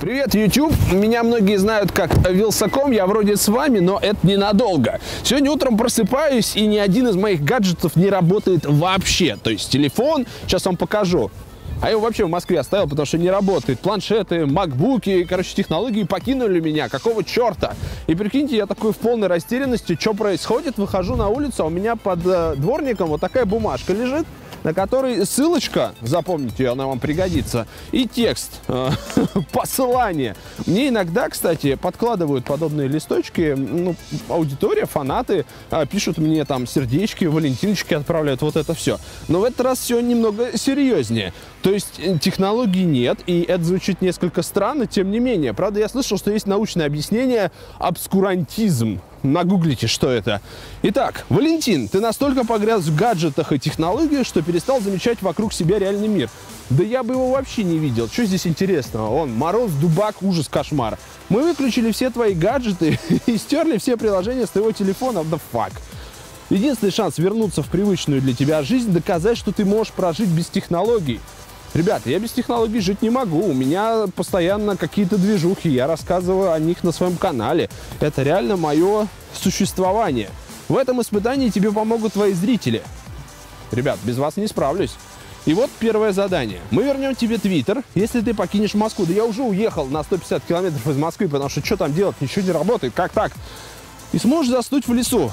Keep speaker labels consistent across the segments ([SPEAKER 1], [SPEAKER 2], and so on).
[SPEAKER 1] Привет, YouTube! Меня многие знают как Вилсаком, я вроде с вами, но это ненадолго. Сегодня утром просыпаюсь, и ни один из моих гаджетов не работает вообще. То есть телефон, сейчас вам покажу. А я его вообще в Москве оставил, потому что не работает. Планшеты, макбуки, короче, технологии покинули меня. Какого черта? И прикиньте, я такой в полной растерянности, что происходит. Выхожу на улицу, а у меня под дворником вот такая бумажка лежит, на которой ссылочка, запомните, она вам пригодится, и текст, посылание. Мне иногда, кстати, подкладывают подобные листочки, ну, аудитория, фанаты, пишут мне там сердечки, валентиночки отправляют, вот это все. Но в этот раз все немного серьезнее. То есть технологий нет, и это звучит несколько странно, тем не менее. Правда, я слышал, что есть научное объяснение обскурантизм. Нагуглите, что это. Итак, Валентин, ты настолько погряз в гаджетах и технологиях, что перестал замечать вокруг себя реальный мир. Да я бы его вообще не видел. Что здесь интересного? Он мороз, дубак, ужас, кошмар. Мы выключили все твои гаджеты и стерли все приложения с твоего телефона. The fuck? Единственный шанс вернуться в привычную для тебя жизнь — доказать, что ты можешь прожить без технологий. Ребята, я без технологий жить не могу. У меня постоянно какие-то движухи. Я рассказываю о них на своем канале. Это реально мое существование. В этом испытании тебе помогут твои зрители. Ребят, без вас не справлюсь. И вот первое задание. Мы вернем тебе Твиттер, если ты покинешь Москву. Да я уже уехал на 150 километров из Москвы, потому что что там делать? Ничего не работает. Как так? И сможешь заснуть в лесу.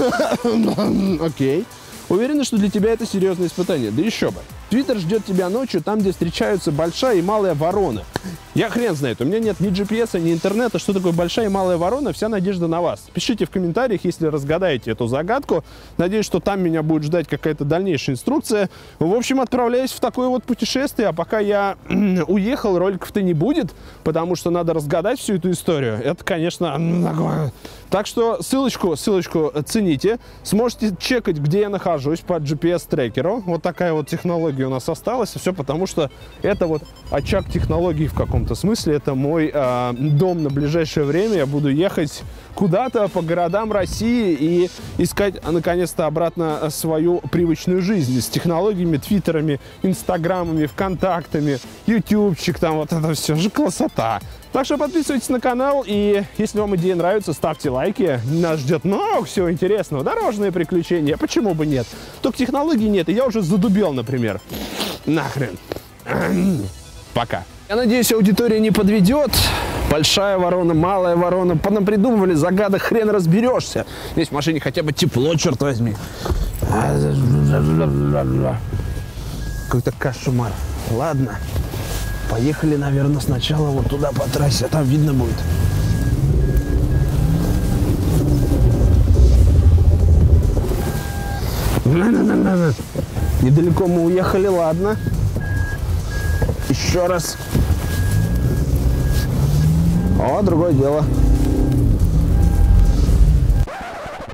[SPEAKER 1] Окей. Уверена, что для тебя это серьезное испытание. Да еще бы. Твиттер ждет тебя ночью, там, где встречаются большая и малая ворона. Я хрен знает, у меня нет ни GPS, ни интернета. Что такое большая и малая ворона? Вся надежда на вас. Пишите в комментариях, если разгадаете эту загадку. Надеюсь, что там меня будет ждать какая-то дальнейшая инструкция. В общем, отправляюсь в такое вот путешествие. А пока я уехал, роликов-то не будет, потому что надо разгадать всю эту историю. Это, конечно... Так что ссылочку цените. Сможете чекать, где я нахожусь по GPS-трекеру. Вот такая вот технология у нас осталась. И все потому, что это вот очаг технологий в каком-то смысле. Это мой дом на ближайшее время. Я буду ехать куда-то по городам России и искать, наконец-то, обратно свою привычную жизнь. С технологиями, твиттерами, инстаграмами, вконтактами, ютубчик, там вот это все же красота. Так что подписывайтесь на канал, и если вам идея нравится, ставьте лайки. Нас ждет много всего интересного. Дорожные приключения, почему бы нет? Только технологий нет, и я уже задубел, например. Нахрен. Пока. Я надеюсь, аудитория не подведет. Большая ворона, малая ворона. Понапридумывали загадок, хрен разберешься. Здесь в машине хотя бы тепло, черт возьми. Какой-то кошмар. Ладно. Поехали, наверное, сначала вот туда по трассе, а там видно будет. Недалеко мы уехали, ладно. Еще раз. О, другое дело.